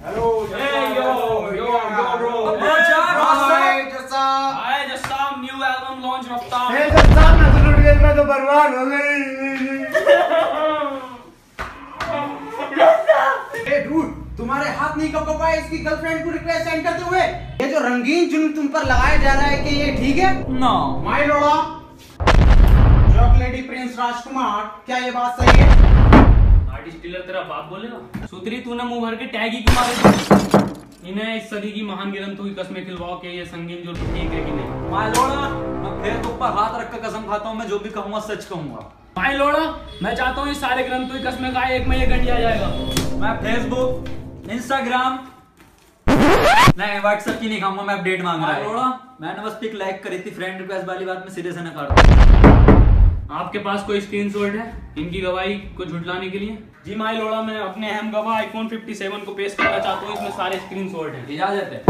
Hello. Hey yo bro. Hi Jassam, new album launch Raftaar. Hey Jassam, मैं तो टूट गई, मैं तो बर्बाद हो गई। Hey dude, तुम्हारे हाथ नहीं कब पाए इसकी गर्लफ्रेंड को रिक्वेस्ट सेंड करते हुए? ये जो रंगीन जुल्म तुम पर लगाया जा रहा है कि ये ठीक है? No. माय लोड़ा, चॉकलेटी प्रिंस राजकुमार, क्या ये बात सही है? आर्टिस्ट डीलर तेरा बाप बोलेगा? सूत्री तूने मुंह भर के टैग ही क्यों मारे? इन्हें इस सदी की महान ग्रंथों की कसमें खिलवाओ कि ये संगीन जुल्म ठीक है कि नहीं? माय लोड़ा, मैं फेसबुक पर हाथ रख कर कसम खाता हूँ, मैं जो भी कहूँगा सच कहूँगा। माय लोड़ा, मैं चाहता हूँ ये सारे ग्रंथों की कसमें खाए एक में ये गंडिया जाएगा। मैं फेसबुक, इंस्टाग्राम, नहीं व्हाट्सएप की नहीं खाऊंगा, मैं अपडेट मांग रहा हूँ। मैंने बस पिक लाइक करी थी, फ्रेंड रिक्वेस्ट वाली बात में सिरे से न करता। आपके पास कोई स्क्रीनशॉट है इनकी गवाही को झुठलाने के लिए? जी माय लोड़ा, मैं अपने अहम गवाह आईफोन 57 को पेश करना चाहता हूँ, इसमें सारे स्क्रीनशॉट हैं। इजाजत है।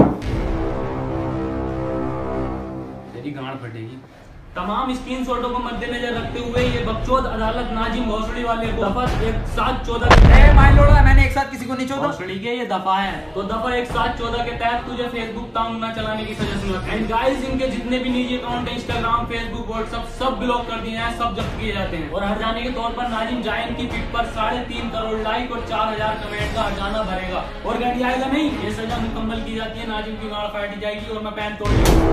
तेरी गांड फटेगी। तमाम स्क्रीनशॉटों को मद्देनजर रखते हुए ये बकचोद अदालत नाजिम भोसड़ी वाले को दफा 1714 माय लोड़ा, मैंने एक साथ किसी को नहीं छोड़ा। भोसड़ी के ये दफा है, तो दफा 1714 के तहत तुझे फेसबुक अकाउंट न चलाने की सजा सुना। एंड गाइस, इनके जितने भी निजी अकाउंट है, इंस्टाग्राम, फेसबुक, व्हाट्सएप, सब ब्लॉक कर दिए हैं, सब जब्त किए जाते हैं। और हरजाने के तौर पर नाजिम जायन की ट्वीट पर 3.5 करोड़ लाइक और 4000 कमेंट का हरजाना भरेगा। और गंडियाएगा नहीं, ये सजा मुकम्मल की जाती है, नाजिम की गाड़ फाटी जाएगी और मैं पैन तोड़ लूंगा।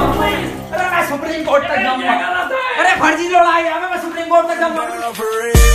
सुप्रीम कोर्ट तक जाऊंगा। अरे फर्जी लोड़ा है, मैं सुप्रीम कोर्ट तक जाऊंगा।